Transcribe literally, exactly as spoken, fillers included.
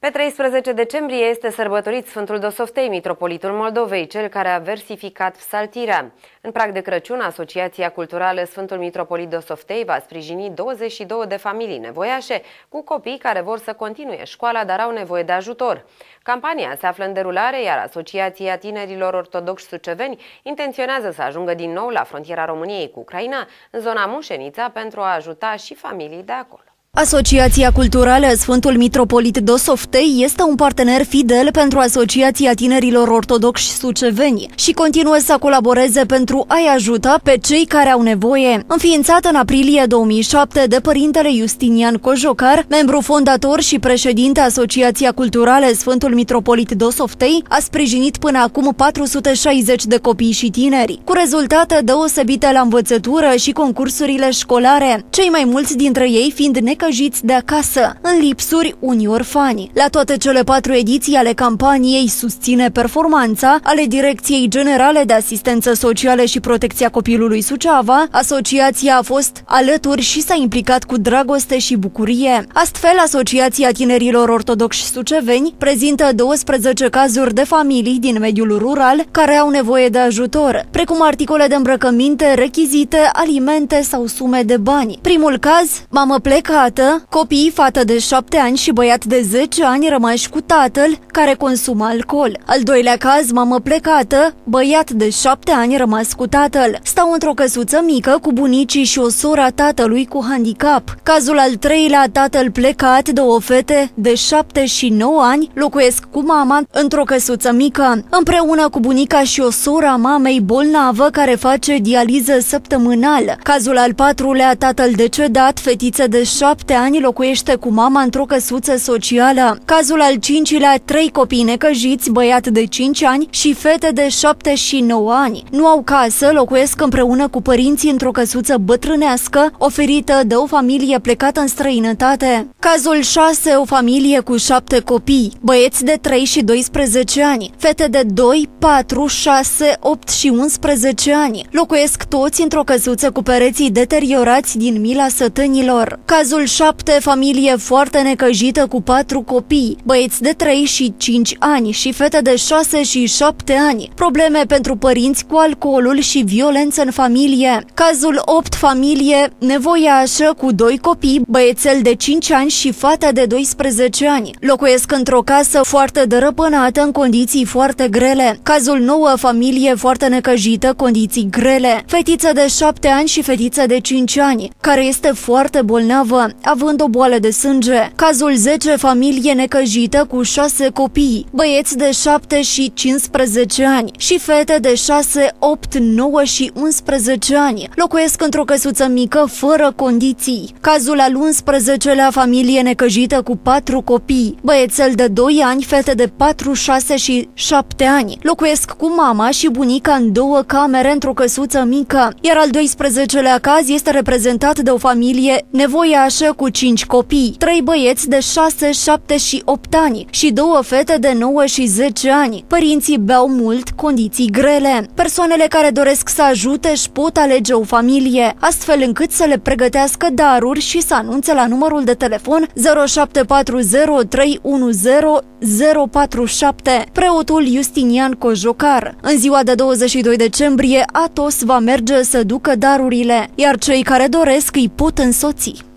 Pe treisprezece decembrie este sărbătorit Sfântul Dosoftei, mitropolitul Moldovei, cel care a versificat psaltirea. În prag de Crăciun, Asociația Culturală Sfântul Mitropolit Dosoftei va sprijini douăzeci și două de familii nevoiașe cu copii care vor să continue școala, dar au nevoie de ajutor. Campania se află în derulare, iar Asociația Tinerilor Ortodoxi Suceveni intenționează să ajungă din nou la frontiera României cu Ucraina, în zona Mușenița, pentru a ajuta și familii de acolo. Asociația Culturală Sfântul Mitropolit Dosoftei este un partener fidel pentru Asociația Tinerilor Ortodoxi Suceveni și continuă să colaboreze pentru a-i ajuta pe cei care au nevoie. Înființată în aprilie două mii șapte de părintele Justinian Cojocar, membru fondator și președinte Asociația Culturală Sfântul Mitropolit Dosoftei, a sprijinit până acum patru sute șaizeci de copii și tineri, cu rezultate deosebite la învățătură și concursurile școlare, cei mai mulți dintre ei fiind necăjiți de acasă, în lipsuri unii orfani. La toate cele patru ediții ale campaniei susține performanța ale Direcției Generale de Asistență Socială și Protecția Copilului Suceava. Asociația a fost alături și s-a implicat cu dragoste și bucurie. Astfel, Asociația Tinerilor Ortodoxi Suceveni prezintă douăsprezece cazuri de familii din mediul rural care au nevoie de ajutor, precum articole de îmbrăcăminte, rechizite, alimente sau sume de bani. Primul caz, mamă plecată, copii, fată de șapte ani și băiat de zece ani rămași cu tatăl care consumă alcool. Al doilea caz, mamă plecată, băiat de șapte ani rămas cu tatăl. Stau într-o căsuță mică cu bunicii și o soră a tatălui cu handicap. Cazul al treilea, tatăl plecat, două fete de șapte și nouă ani locuiesc cu mama într-o căsuță mică, împreună cu bunica și o soră a mamei bolnavă care face dializă săptămânal. Cazul al patrulea, tatăl decedat, fetiță de șapte ani locuiește cu mama într-o căsuță socială. Cazul al cincilea, trei copii necăjiți, băiat de cinci ani și fete de șapte și nouă ani. Nu au casă, locuiesc împreună cu părinții într-o căsuță bătrânească oferită de o familie plecată în străinătate. Cazul șase, o familie cu șapte copii, băieți de trei și doisprezece ani, fete de doi, patru, șase, opt și unsprezece ani. Locuiesc toți într-o căsuță cu pereții deteriorați din mila sătânilor. Cazul șapte, familie foarte necăjită cu patru copii, băieți de trei și cinci ani și fete de șase și șapte ani. Probleme pentru părinți cu alcoolul și violență în familie. Cazul opt, familie nevoiașă cu doi copii, băiețel de cinci ani și fata de doisprezece ani. Locuiesc într-o casă foarte dărăpânată în condiții foarte grele. Cazul nouă, familie foarte necăjită, condiții grele. Fetiță de șapte ani și fetiță de cinci ani, care este foarte bolnavă, având o boală de sânge. Cazul zece, familie necăjită cu șase copii, băieți de șapte și cincisprezece ani și fete de șase, opt, nouă și unsprezece ani. Locuiesc într-o căsuță mică, fără condiții. Cazul al unsprezecelea, familie necăjită cu patru copii, băiețel de doi ani, fete de patru, șase și șapte ani. Locuiesc cu mama și bunica în două camere într-o căsuță mică, iar al doisprezecelea caz este reprezentat de o familie nevoiașă cu cinci copii, trei băieți de șase, șapte și opt ani și două fete de nouă și zece ani. Părinții beau mult, condiții grele. Persoanele care doresc să ajute își pot alege o familie, astfel încât să le pregătească daruri și să anunțe la numărul de telefon zero șapte patru zero trei unu zero zero patru șapte. Preotul Justinian Cojocar. În ziua de douăzeci și doi decembrie, Atos va merge să ducă darurile, iar cei care doresc îi pot însoți.